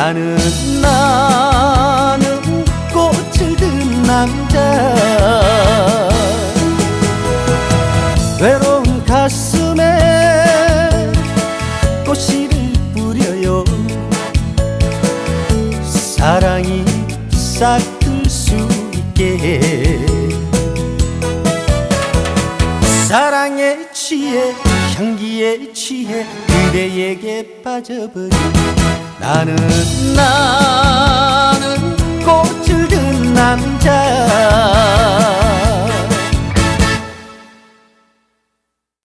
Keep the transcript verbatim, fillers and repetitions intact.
나는 나는 꽃을 든 남자. 외로운 가슴에 꽃씨를 뿌려요. 사랑이 싹들 수 있게. 사랑에 취해 향기에 취해 그대에게 빠져버린 나는 나는 꽃을 든 남자.